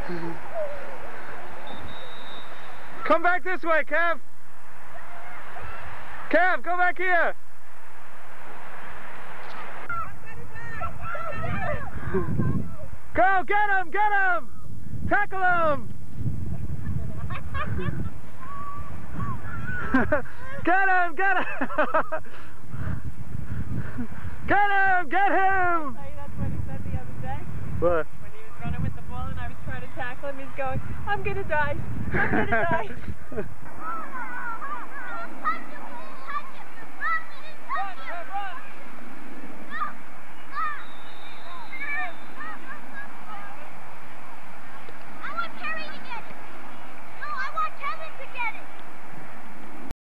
Come back this way, Kev. Kev, go back here. Go, get him, get him. Tackle him. Get him, get him. Get him, get him. That's what he said the other day. What? When he was running with the ball and I was trying to tackle him, he's going, I'm gonna die. I'm gonna die.